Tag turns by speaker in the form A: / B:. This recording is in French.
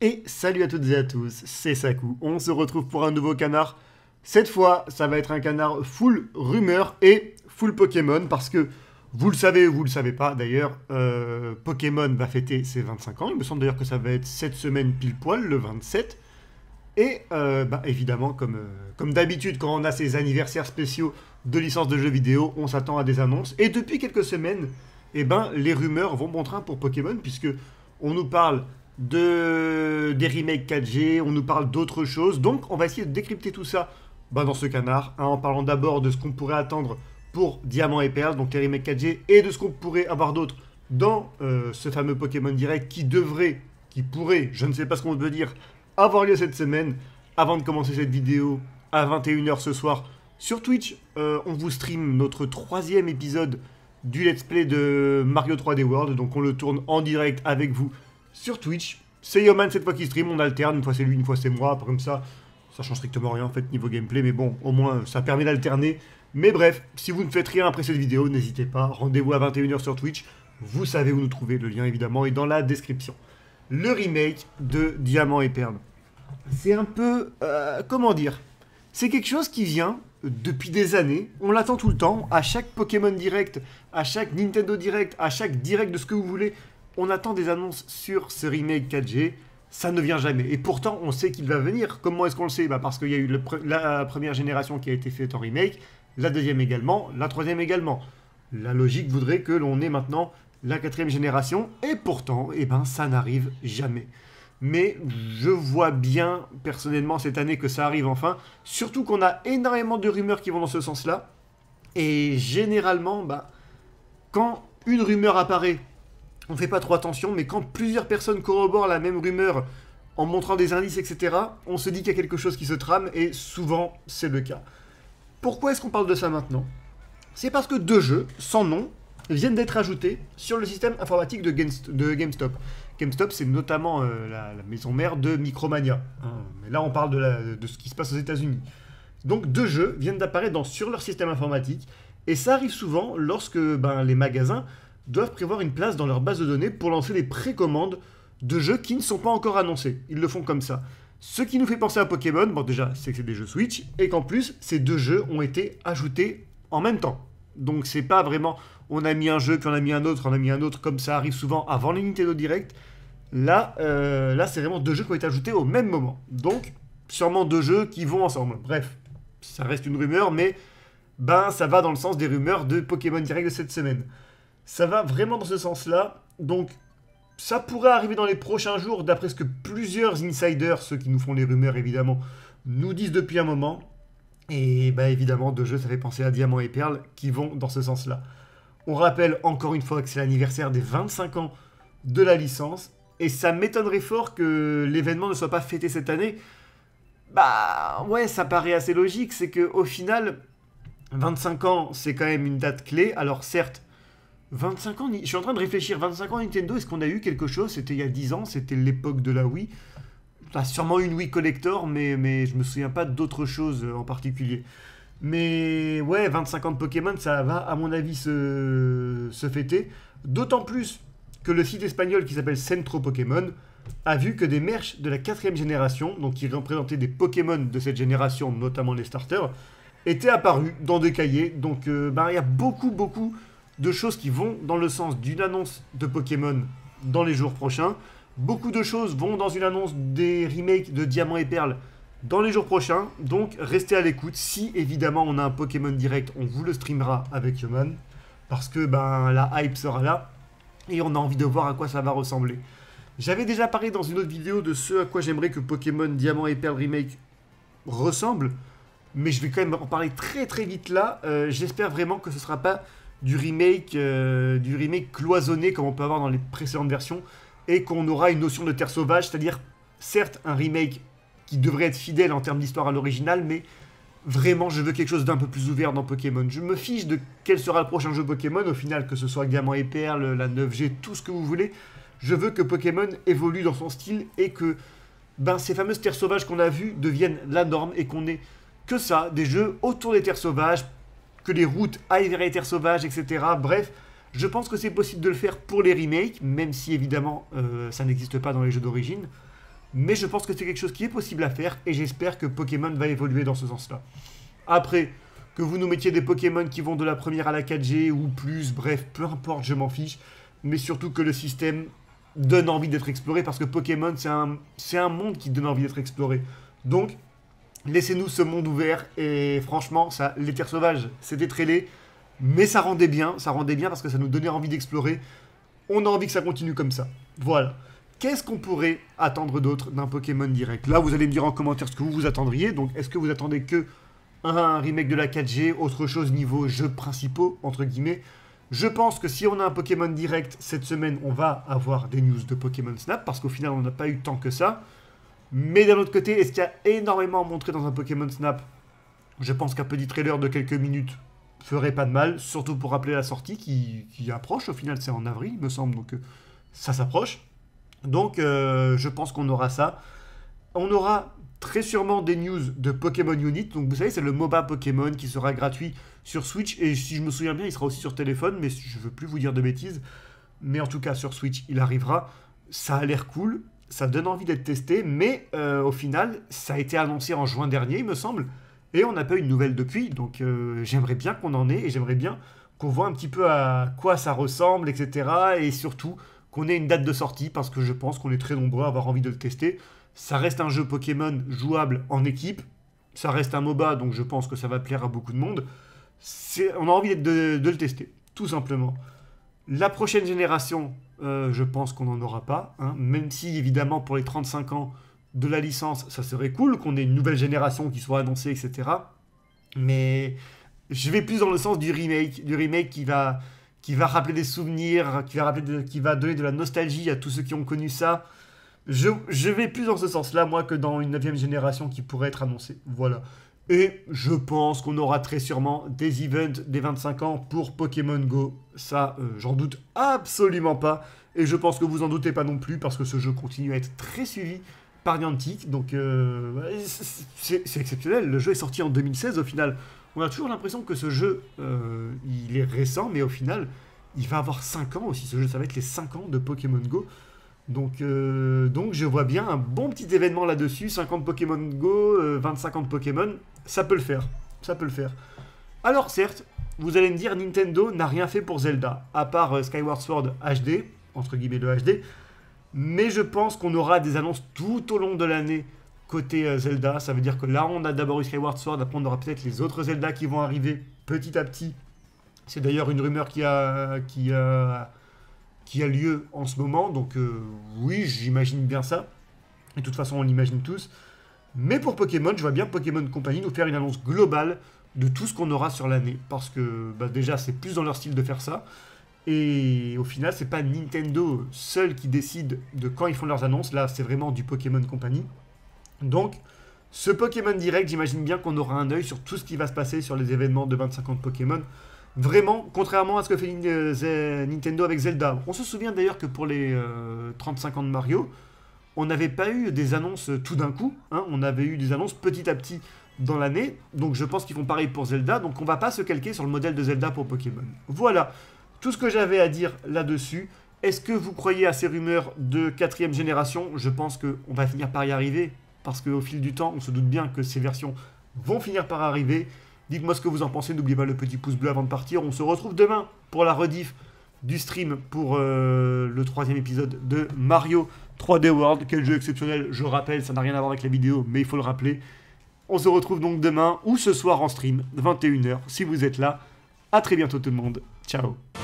A: Et salut à toutes et à tous, c'est Saku. On se retrouve pour un nouveau canard. Cette fois, ça va être un canard full rumeur et full Pokémon parce que vous le savez ou vous le savez pas d'ailleurs, Pokémon va fêter ses 25 ans. Il me semble d'ailleurs que ça va être cette semaine pile poil, le 27. Et évidemment, comme d'habitude, quand on a ces anniversaires spéciaux de licences de jeux vidéo, on s'attend à des annonces. Et depuis quelques semaines, les rumeurs vont bon train pour Pokémon puisque on nous parle des remakes 4G, on nous parle d'autres choses. Donc on va essayer de décrypter tout ça dans ce canard, en parlant d'abord de ce qu'on pourrait attendre pour Diamant et Perle, donc les remakes 4G, et de ce qu'on pourrait avoir d'autre dans ce fameux Pokémon Direct qui pourrait, je ne sais pas ce qu'on veut dire, avoir lieu cette semaine. Avant de commencer cette vidéo à 21 h ce soir sur Twitch, on vous stream notre 3e épisode du let's play de Mario 3D World, donc on le tourne en direct avec vous sur Twitch. C'est Yoman cette fois qui stream, on alterne, une fois c'est lui, une fois c'est moi, comme ça change strictement rien en fait niveau gameplay, mais bon, au moins ça permet d'alterner. Mais bref, si vous ne faites rien après cette vidéo, n'hésitez pas, rendez-vous à 21 h sur Twitch, vous savez où nous trouver, le lien évidemment est dans la description. Le remake de Diamant et Perle. C'est un peu, comment dire, c'est quelque chose qui vient depuis des années, on l'attend tout le temps, à chaque Pokémon Direct, à chaque Nintendo Direct, à chaque Direct de ce que vous voulez, on attend des annonces sur ce remake 4G, ça ne vient jamais. Et pourtant, on sait qu'il va venir. Comment est-ce qu'on le sait? Parce qu'il y a eu la première génération qui a été faite en remake, la deuxième également, la troisième également. La logique voudrait que l'on ait maintenant la 4e génération, et pourtant, ça n'arrive jamais. Mais je vois bien, personnellement, cette année que ça arrive enfin. Surtout qu'on a énormément de rumeurs qui vont dans ce sens-là. Et généralement, quand une rumeur apparaît, on ne fait pas trop attention, mais quand plusieurs personnes corroborent la même rumeur en montrant des indices, etc., on se dit qu'il y a quelque chose qui se trame, et souvent, c'est le cas. Pourquoi est-ce qu'on parle de ça maintenant? C'est parce que 2 jeux, sans nom, viennent d'être ajoutés sur le système informatique de GameStop. GameStop, c'est notamment la maison mère de Micromania. Mais là, on parle de ce qui se passe aux États-Unis. Donc, 2 jeux viennent d'apparaître sur leur système informatique, et ça arrive souvent lorsque les magasins doivent prévoir une place dans leur base de données pour lancer des précommandes de jeux qui ne sont pas encore annoncés. Ils le font comme ça. Ce qui nous fait penser à Pokémon, déjà, c'est que c'est des jeux Switch, et qu'en plus, ces 2 jeux ont été ajoutés en même temps. Donc c'est pas vraiment, on a mis un jeu, puis on a mis un autre, comme ça arrive souvent avant les Nintendo Direct. Là, c'est vraiment 2 jeux qui ont été ajoutés au même moment. Donc, sûrement 2 jeux qui vont ensemble. Bref, ça reste une rumeur, mais ça va dans le sens des rumeurs de Pokémon Direct de cette semaine. Ça va vraiment dans ce sens-là, donc ça pourrait arriver dans les prochains jours, d'après ce que plusieurs insiders, ceux qui nous font les rumeurs évidemment, nous disent depuis un moment. Et évidemment, 2 jeux, ça fait penser à Diamant et Perle, qui vont dans ce sens-là. On rappelle encore une fois que c'est l'anniversaire des 25 ans de la licence, et ça m'étonnerait fort que l'événement ne soit pas fêté cette année. Ouais, ça paraît assez logique, c'est qu'au final, 25 ans, c'est quand même une date clé. Alors certes, 25 ans, je suis en train de réfléchir, 25 ans Nintendo, est-ce qu'on a eu quelque chose? C'était il y a 10 ans, c'était l'époque de la Wii. On a sûrement une Wii Collector, mais je me souviens pas d'autre chose en particulier. Mais ouais, 25 ans de Pokémon, ça va à mon avis se fêter. D'autant plus que le site espagnol qui s'appelle Centro Pokémon a vu que des merch de la 4e génération, donc qui représentaient des Pokémon de cette génération, notamment les starters, étaient apparus dans des cahiers. Donc il y a beaucoup de choses qui vont dans le sens d'une annonce de Pokémon dans les jours prochains. Beaucoup de choses vont dans une annonce des remakes de Diamant et Perle dans les jours prochains. Donc restez à l'écoute. Si évidemment on a un Pokémon Direct, on vous le streamera avec Yoman. Parce que la hype sera là. Et on a envie de voir à quoi ça va ressembler. J'avais déjà parlé dans une autre vidéo de ce à quoi j'aimerais que Pokémon Diamant et Perle Remake ressemble. Mais je vais quand même en parler très vite là. J'espère vraiment que ce ne sera pas du remake cloisonné comme on peut avoir dans les précédentes versions, et qu'on aura une notion de terre sauvage, c'est-à-dire certes un remake qui devrait être fidèle en termes d'histoire à l'original, mais vraiment je veux quelque chose d'un peu plus ouvert dans Pokémon. Je me fiche de quel sera le prochain jeu Pokémon, au final, que ce soit Diamant et Perle, la 9G, tout ce que vous voulez. Je veux que Pokémon évolue dans son style et que ces fameuses terres sauvages qu'on a vues deviennent la norme, et qu'on ait que ça, des jeux autour des terres sauvages, que les routes aillent vers les terres sauvages, etc. Bref, je pense que c'est possible de le faire pour les remakes, même si évidemment ça n'existe pas dans les jeux d'origine. Mais je pense que c'est quelque chose qui est possible à faire et j'espère que Pokémon va évoluer dans ce sens-là. Après, que vous nous mettiez des Pokémon qui vont de la première à la 4G ou plus, bref, peu importe, je m'en fiche. Mais surtout que le système donne envie d'être exploré parce que Pokémon, c'est un monde qui donne envie d'être exploré. Donc, laissez-nous ce monde ouvert et franchement, ça, les terres sauvages, c'était très laid, mais ça rendait bien parce que ça nous donnait envie d'explorer. On a envie que ça continue comme ça. Voilà. Qu'est-ce qu'on pourrait attendre d'autre d'un Pokémon direct? Là, vous allez me dire en commentaire ce que vous vous attendriez. Donc, est-ce que vous attendez que un remake de la 4G, autre chose niveau jeux principaux, entre guillemets? Je pense que si on a un Pokémon direct cette semaine, on va avoir des news de Pokémon Snap, parce qu'au final, on n'a pas eu tant que ça. Mais d'un autre côté, est-ce qu'il y a énormément à montrer dans un Pokémon Snap? Je pense qu'un petit trailer de quelques minutes ferait pas de mal, surtout pour rappeler la sortie qui approche. Au final, c'est en avril, il me semble, donc ça s'approche. Donc, je pense qu'on aura ça. On aura très sûrement des news de Pokémon Unit. Donc, vous savez, c'est le MOBA Pokémon qui sera gratuit sur Switch. Et si je me souviens bien, il sera aussi sur téléphone, mais je ne veux plus vous dire de bêtises. Mais en tout cas, sur Switch, il arrivera. Ça a l'air cool. Ça donne envie d'être testé. Mais au final, ça a été annoncé en juin dernier, il me semble. Et on n'a pas eu de nouvelles depuis. Donc, j'aimerais bien qu'on en ait. Et j'aimerais bien qu'on voit un petit peu à quoi ça ressemble, etc. Et surtout qu'on ait une date de sortie, parce que je pense qu'on est très nombreux à avoir envie de le tester. Ça reste un jeu Pokémon jouable en équipe, ça reste un MOBA, donc je pense que ça va plaire à beaucoup de monde. On a envie de le tester, tout simplement. La prochaine génération, je pense qu'on n'en aura pas, hein, même si évidemment pour les 35 ans de la licence, ça serait cool qu'on ait une nouvelle génération qui soit annoncée, etc. Mais je vais plus dans le sens du remake qui va rappeler des souvenirs, qui va donner de la nostalgie à tous ceux qui ont connu ça. Je vais plus dans ce sens-là, moi, que dans une 9e génération qui pourrait être annoncée. Voilà. Et je pense qu'on aura très sûrement des events des 25 ans pour Pokémon Go. Ça, j'en doute absolument pas. Et je pense que vous en doutez pas non plus, parce que ce jeu continue à être très suivi par Niantic. Donc, c'est exceptionnel. Le jeu est sorti en 2016, au final. On a toujours l'impression que ce jeu, il est récent, mais au final, il va avoir 5 ans aussi. Ce jeu, ça va être les 5 ans de Pokémon Go. Donc je vois bien un bon petit événement là-dessus. 50 Pokémon Go, 25 ans de Pokémon, ça peut le faire. Ça peut le faire. Alors certes, vous allez me dire, Nintendo n'a rien fait pour Zelda, à part Skyward Sword HD, entre guillemets le HD. Mais je pense qu'on aura des annonces tout au long de l'année côté Zelda. Ça veut dire que là, on a d'abord eu Skyward Sword, après on aura peut-être les autres Zelda qui vont arriver petit à petit. C'est d'ailleurs une rumeur qui a lieu en ce moment, donc oui, j'imagine bien ça. Et de toute façon, on l'imagine tous. Mais pour Pokémon, je vois bien Pokémon Company nous faire une annonce globale de tout ce qu'on aura sur l'année. Parce que déjà, c'est plus dans leur style de faire ça. Et au final, c'est pas Nintendo seul qui décide de quand ils font leurs annonces. Là, c'est vraiment du Pokémon Company. Donc, ce Pokémon Direct, j'imagine bien qu'on aura un œil sur tout ce qui va se passer sur les événements de 25 ans de Pokémon. Vraiment, contrairement à ce que fait Nintendo avec Zelda. On se souvient d'ailleurs que pour les 35 ans de Mario, on n'avait pas eu des annonces tout d'un coup. Hein, on avait eu des annonces petit à petit dans l'année. Donc je pense qu'ils font pareil pour Zelda. Donc on va pas se calquer sur le modèle de Zelda pour Pokémon. Voilà, tout ce que j'avais à dire là-dessus. Est-ce que vous croyez à ces rumeurs de 4e génération? Je pense qu'on va finir par y arriver. Parce qu'au fil du temps, on se doute bien que ces versions vont finir par arriver. Dites-moi ce que vous en pensez, n'oubliez pas le petit pouce bleu avant de partir. On se retrouve demain pour la rediff du stream pour le 3e épisode de Mario 3D World. Quel jeu exceptionnel, je rappelle, ça n'a rien à voir avec la vidéo, mais il faut le rappeler. On se retrouve donc demain ou ce soir en stream, 21 h, si vous êtes là. A très bientôt tout le monde, ciao.